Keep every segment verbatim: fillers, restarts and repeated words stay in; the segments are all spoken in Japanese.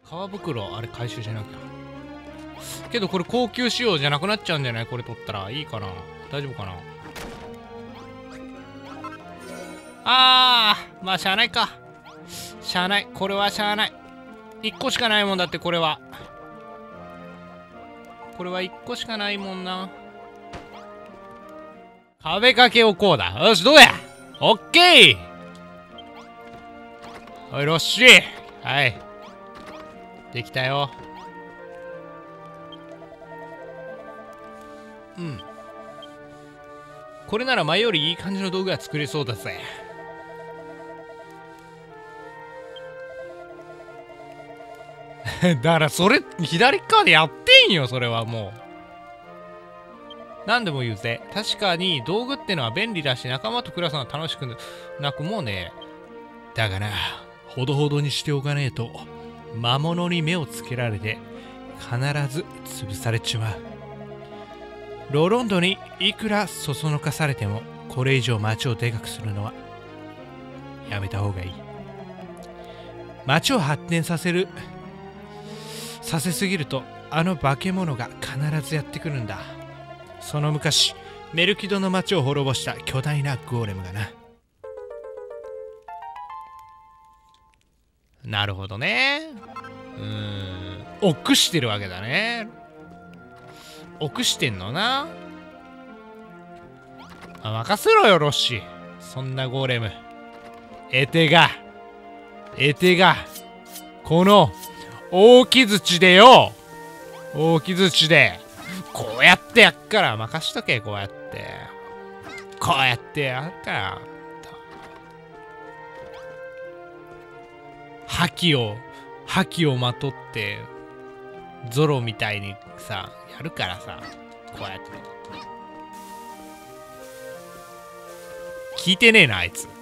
革袋あれ回収しなきゃ。けどこれ高級仕様じゃなくなっちゃうんじゃない？これ取ったらいいかな？大丈夫かな？あー、まあしゃあないか。しゃあない。これはしゃあない。いっこしかないもんだって、これは。これはいっこしかないもんな。壁掛けをこうだ。よし、どうや？オッケー。はい、ロッシー。はい。できたよ。うん。これなら前よりいい感じの道具が作れそうだぜ。だからそれ左側でやってんよ、それはもう。何でも言うぜ。確かに道具ってのは便利だし、仲間と暮らすのは楽しくなくもね。だがな、ほどほどにしておかねえと魔物に目をつけられて必ず潰されちまう。ロロンドにいくらそそのかされてもこれ以上町をでかくするのはやめた方がいい。町を発展させるさせすぎるとあの化け物が必ずやってくるんだ。その昔メルキドの町を滅ぼした巨大なゴーレムがな。なるほどね。うーん、臆してるわけだね。臆してんのな。あ、任せろよロッシー。そんなゴーレムエテがエテがこの大木槌でよ、大木槌でこうやってやっから任しとけ。こうやってこうやってやっから覇気を覇気をまとってゾロみたいにさやるからさ、こうやって聞いてねえなあいつ。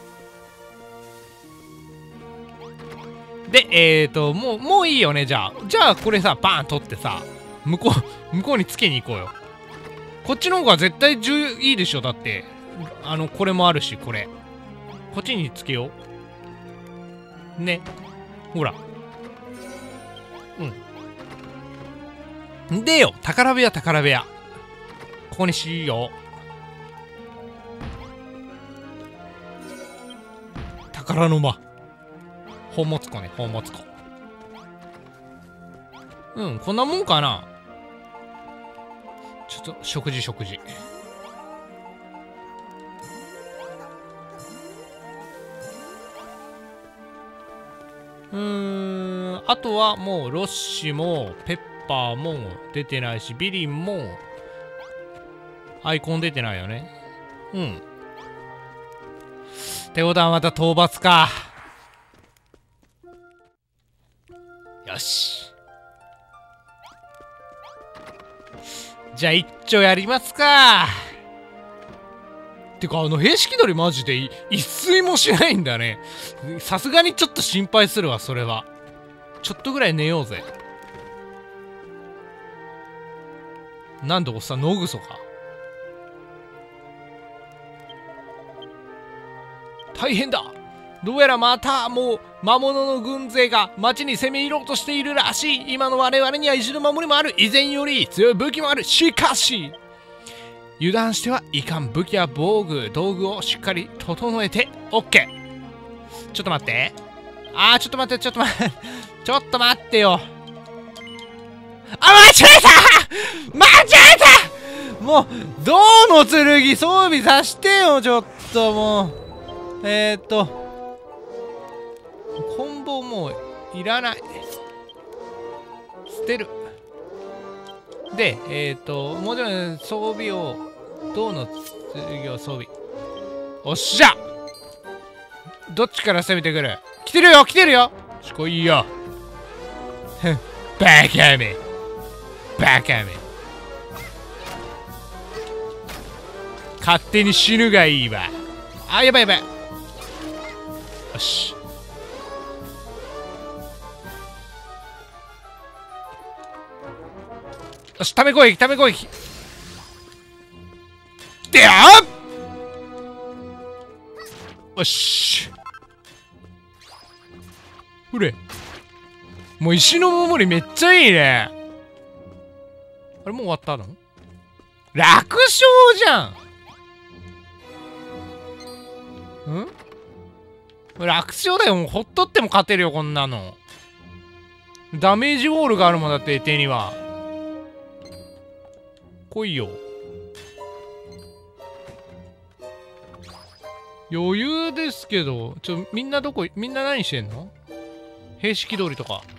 でえーともうもういいよね。じゃあじゃあこれさバーン取ってさ向こう向こうにつけに行こうよ。こっちの方が絶対重要いいでしょ。だってあのこれもあるし、これこっちにつけようね。ほらうんでよ、宝部屋宝部屋ここにしよう。宝の間宝物庫ね、宝物庫。うんこんなもんかな。ちょっと食事食事うーん、あとはもうロッシもペッパーも出てないし、ビリンもアイコン出てないよね。うんってことはまた討伐か。よし、じゃあ一丁やりますか。てかあの兵式鳥マジで一睡もしないんだね。さすがにちょっと心配するわ。それはちょっとぐらい寝ようぜ。なんでおっさん野ぐそか。大変だ。どうやらまたもう魔物の軍勢が町に攻め入ろうとしているらしい。今の我々には意地の守りもある。以前より強い武器もある。しかし油断してはいかん。武器や防具道具をしっかり整えて OK。 ちょっと待って。あーちょっと待ってちょっと待ってちょっと待ってよ。あ、間違えた間違えた。もう銅の剣装備させてよ。ちょっともうえーっとコンボもういらない。捨てる。でえーっともちろん装備を銅の剣を装備。おっしゃ、どっちから攻めてくる。来てるよ来てるよ。しこいよバカめバカめ。勝手に死ぬがいいわ。あ、やばいやばい。よし、よし、ため攻撃ため攻撃でやよし、ほれもう石の守りめっちゃいいね。あれもう終わったの？楽勝じゃん。ん？楽勝だよ。もうほっとっても勝てるよ、こんなの。ダメージウォールがあるもんだって、手には。来いよ。余裕ですけど、ちょ、みんなどこ、みんな何してんの？兵式通りとか。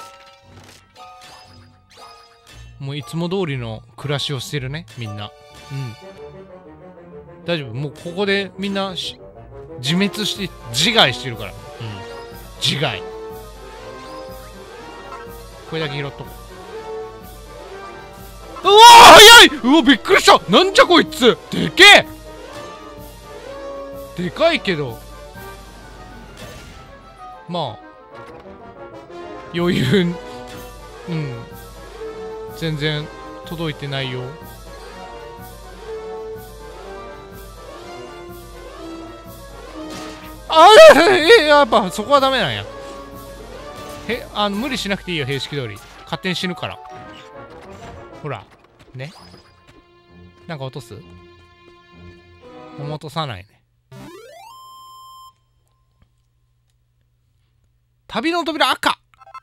もういつも通りの暮らしをしてるね、みんな。うん。大丈夫。もうここでみんなし自滅して、自害してるから。うん。自害。これだけ拾っとこう。うわー早いうわびっくりしたなんじゃこいつでけえでかいけど。まあ。余裕。うん。全然届いてないよ。あえやっぱそこはダメなんや。へあの無理しなくていいよ、兵式通り。勝手に死ぬから。ほらね。なんか落とす？落とさないね。旅の扉赤。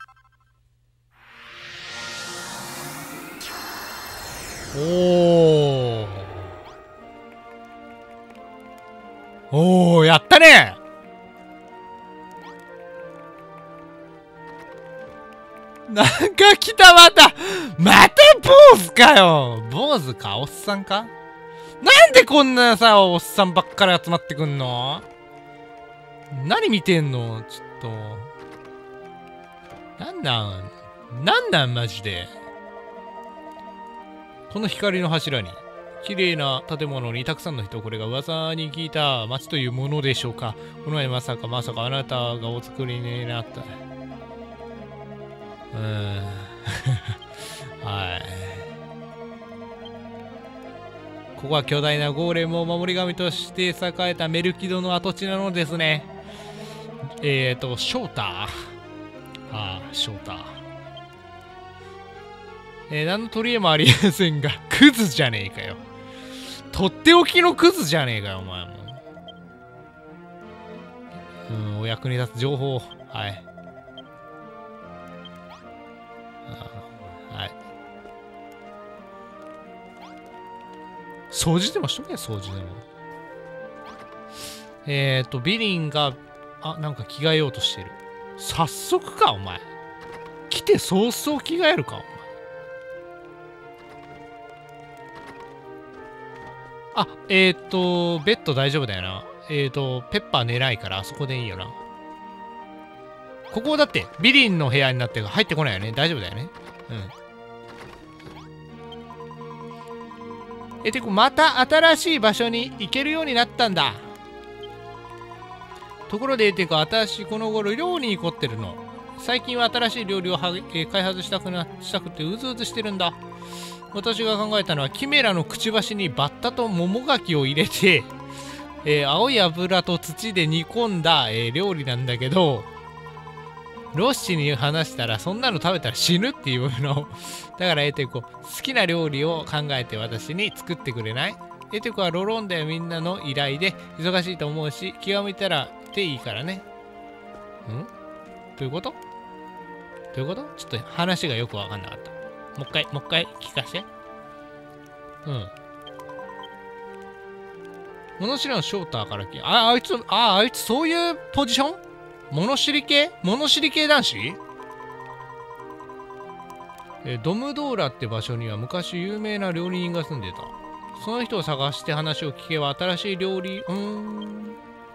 おーおーやったね。なんか来たまたまた坊主かよ。坊主かおっさんか。なんでこんなさおっさんばっかり集まってくんの？何見てんのちょっと。なんなんなんなんマジで。この光の柱に綺麗な建物にたくさんの人、これが噂に聞いた町というものでしょうか。この前まさかまさかあなたがお作りになった。うーんはい。ここは巨大なゴーレムを守り神として栄えたメルキドの跡地なのですね。えーとショーター。ああショーター。えー、何の取り柄もありませんが、クズじゃねえかよ。とっておきのクズじゃねえかよ、お前も。うん、お役に立つ情報。はい。はい。掃除でもしとけ、掃除でも。えっと、ビリンが、あ、なんか着替えようとしてる。早速か、お前。来て早々着替えるか、お前。あ、えっ、ー、と、ベッド大丈夫だよな。えっ、ー、と、ペッパー寝ないから、あそこでいいよな。ここだって、ビリンの部屋になって入ってこないよね。大丈夫だよね。うん。え、てか、また新しい場所に行けるようになったんだ。ところで、てか、私、この頃、料理に凝ってるの。最近は新しい料理をは、えー、開発したくな、したくて、うずうずしてるんだ。私が考えたのはキメラのくちばしにバッタと桃柿を入れて、えー、青い油と土で煮込んだ、えー、料理なんだけど、ロッシに話したらそんなの食べたら死ぬっていうの。だからエテコ、好きな料理を考えて私に作ってくれない？エテコはロロンダやみんなの依頼で忙しいと思うし、気が向いたらでいいからね。ん？どういうこと？どういうこと？ちょっと話がよくわかんなかった。もう一回、もう一回聞かせて。うん。物知らんショーターから聞あ、あいつ、あ、あいつそういうポジション？物知り系？物知り系男子？え、ドムドーラって場所には昔有名な料理人が住んでた。その人を探して話を聞けば新しい料理、うーん。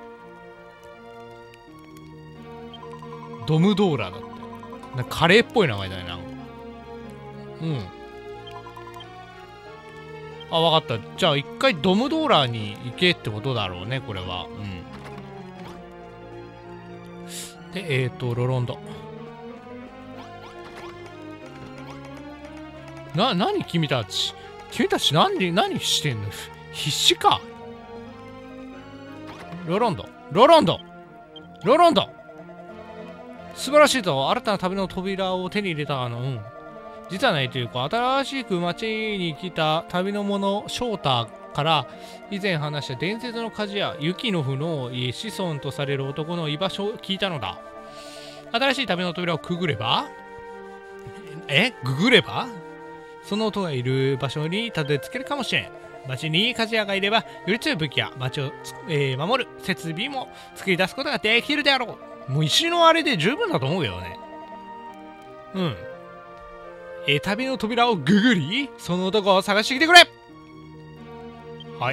ドムドーラだって。なんかカレーっぽい名前だね、なんか。うん。あ、わかった。じゃあ一回ドムドーラーに行けってことだろうね、これは。うん。で、えーと、ロロンド。な、なに君たち。君たち何、何してんの？必死か。ロロンド。ロロンドロロンド素晴らしいぞ。新たな旅の扉を手に入れたの。うん。実はないというか、新しく町に来た旅の者、翔太から以前話した伝説の鍛冶屋、雪の符の子孫とされる男の居場所を聞いたのだ。新しい旅の扉をくぐればえググればその音がいる場所にたどり着けるかもしれん。町に鍛冶屋がいれば、より強い武器や町を、えー、守る設備も作り出すことができるであろう。もう石のあれで十分だと思うよね。うん。えー、旅の扉をググり、その男を探してきてくれ。はい。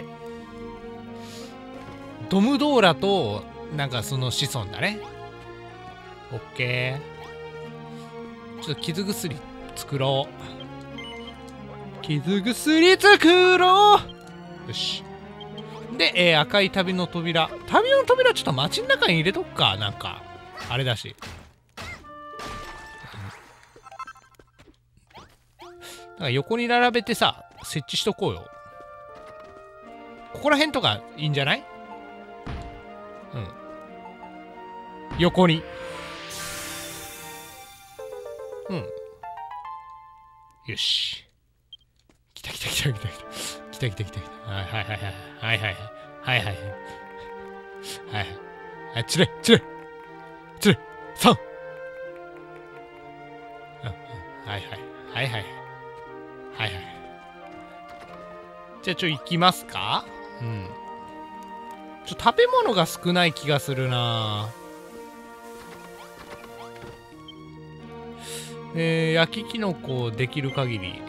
ドムドーラと、なんかその子孫だね。オッケー。ちょっと傷薬作ろう。傷薬作ろう。よし。で、えー、赤い旅の扉。旅の扉ちょっと街の中に入れとくか。なんか、あれだし。なんか横に並べてさ、設置しとこうよ。ここら辺とかいいんじゃない？うん。横に。うん。よし。来た来た来た来た来た。来た来た来た来た。はいはいはいはい。はいはいはい。はいはいはい。はい。はい、つれつれつれさん。はいはい。はいはい。はいはい。じゃあちょ行きますか？うん。ちょ食べ物が少ない気がするな。えー、焼きキノコできる限り。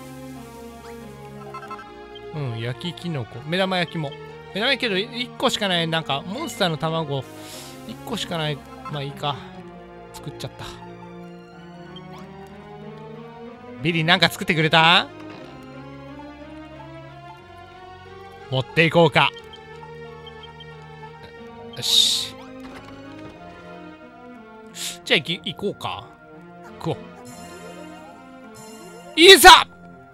うん、焼きキノコ。目玉焼きも。目玉焼きけどいっこしかない。なんか、モンスターの卵いっこしかない。まあいいか。作っちゃった。ビリーなんか作ってくれた？持っていこうか。よし。じゃあ行き、行こうか。行こう。いざ！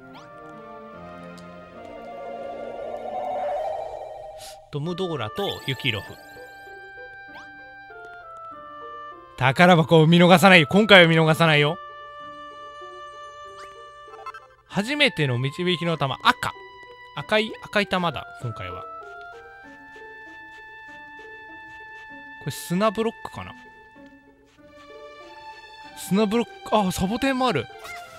ドムドーラとユキロフ。宝箱を見逃さない。今回は見逃さないよ。初めての導きの玉。赤。赤い、赤い玉だ。今回は。これ砂ブロックかな。砂ブロック。あ、サボテンもある。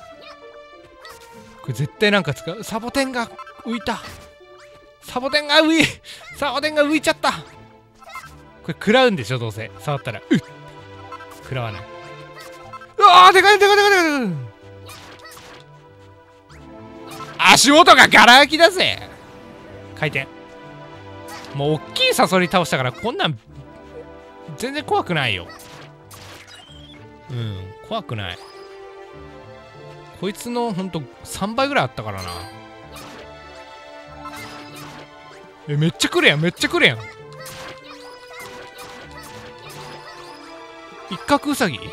これ絶対なんか使う。サボテンが浮いた。サボテンが浮いサボテンが浮いちゃった。これ食らうんでしょどうせ触ったら。うっ食らわない。うわーでかいでかいでかいでかい。足元がガラ空きだぜ。回転。もう大きいサソリ倒したからこんなん全然怖くないよ。うん怖くない。こいつのほんとさんばいぐらいあったからな。えめっちゃ来るやんめっちゃ来るやん。一角ウサギ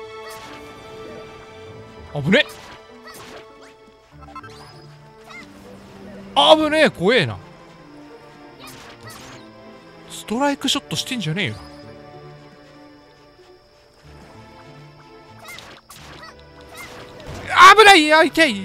危ね危ねえ怖えな。ストライクショットしてんじゃねえよ。危ないや痛い。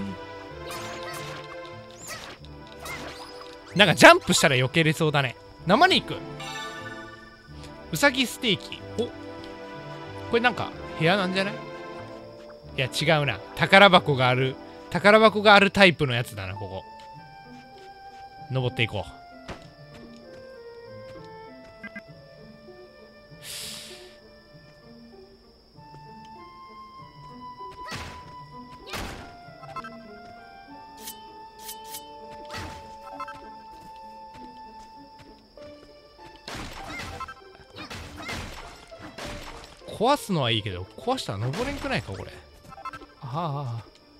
なんかジャンプしたら避けれそうだね。生肉うさぎステーキ。おこれなんか部屋なんじゃない？いや違うな。宝箱がある宝箱があるタイプのやつだな。ここ登っていこう。壊すのはいいけど壊したら登れんくないかこれ。ああ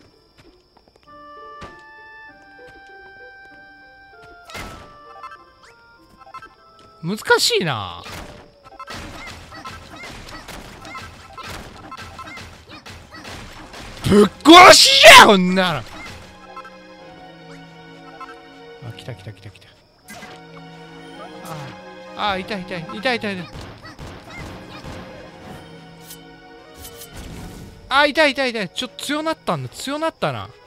難しいな。ぶっ殺しじゃんこんなの。あ来た来た来た来た。ああ痛い痛い痛い痛い痛い。 あ、痛い痛い痛い。ちょっと強なったんだ。強なったな。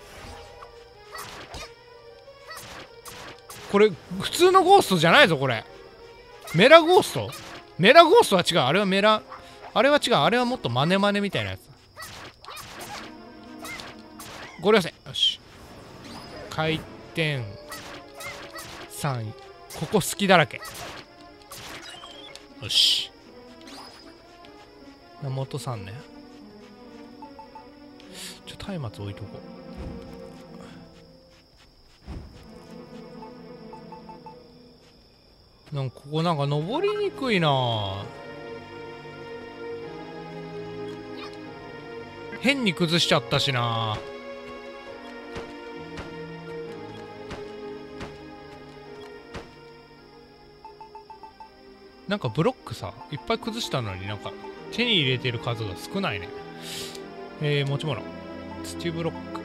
これ、普通のゴーストじゃないぞ、これ。メラゴーストメラゴーストは違う。あれはメラ、あれは違う。あれはもっとマネマネみたいなやつ。ご両線。よし。回転。さんい。ここ好きだらけ。よし。山本さんね。ちょ、松明置いとこう。なんかここなんか登りにくいな。変に崩しちゃったしな。なんかブロックさ、いっぱい崩したのになんか手に入れてる数が少ないね。えー、持ち物。土ブロック。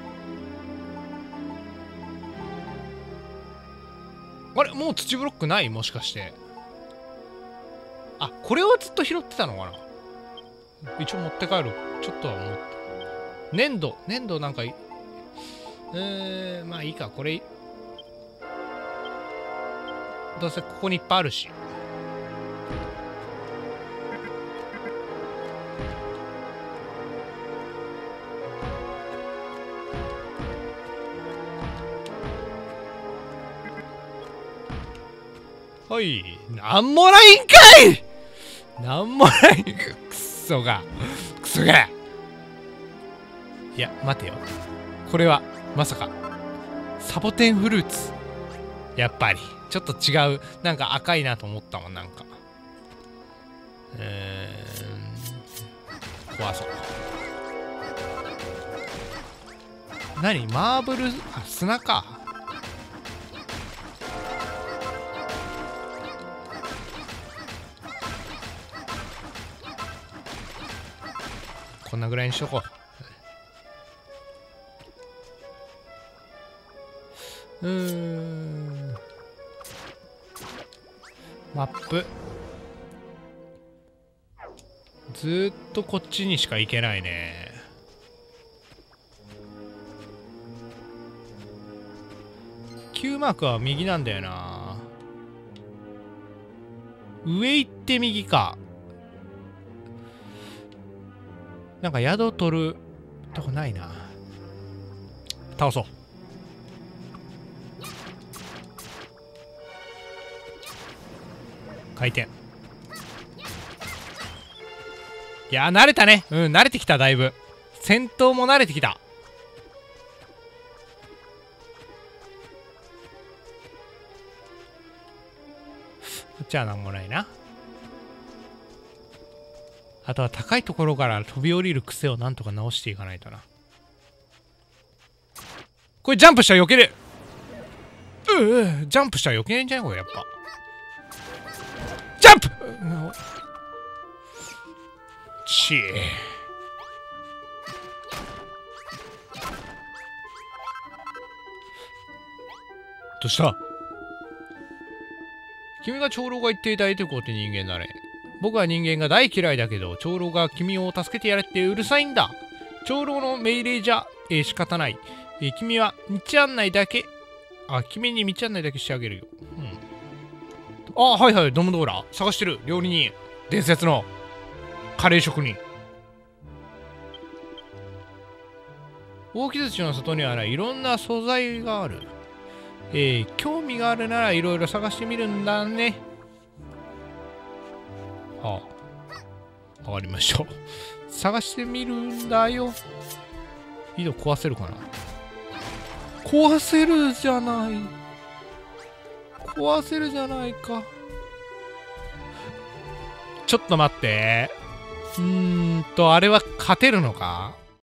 あれもう土ブロックないもしかして。あ、これをずっと拾ってたのかな。一応持って帰る。ちょっとは思って。粘土。粘土なんかい、えー、まあいいか。これ、どうせここにいっぱいあるし。はい。なんもないんかいなんもない。クソが。クソが。いや、待てよ。これは、まさか、サボテンフルーツ。やっぱり、ちょっと違う。なんか赤いなと思ったもん、なんか。えー、壊そう。何マーブル、あ、砂か。こんなぐらいにしとこう。うーん。マップ。ずーっとこっちにしか行けないね。Q マークは右なんだよな。上行って右か。なんか宿取るとこないな。倒そう。回転。いやー、慣れたね。うん、慣れてきた、だいぶ。戦闘も慣れてきた。こっちはなんもないな。あとは高いところから飛び降りる癖をなんとか直していかないとな。これジャンプしたら避けれる。ううジャンプしたら避けれんじゃないこれやっぱ。ジャンプちー。どうした？君が長老が言っていたエテコって人間だね。僕は人間が大嫌いだけど、長老が君を助けてやれってうるさいんだ。長老の命令じゃ、えー、仕方ない。えー、君は道案内だけ、あ、君に道案内だけしてあげるよ。うん。あ、はいはい、ドムドーラ。探してる。料理人。伝説のカレー職人。大木槌の外にはないろんな素材がある。えー、興味があるならいろいろ探してみるんだね。ああ、わかりました。探してみるんだよ。井戸壊せるかな？壊せるじゃない。壊せるじゃないか。ちょっと待って。うーんと、あれは勝てるのか？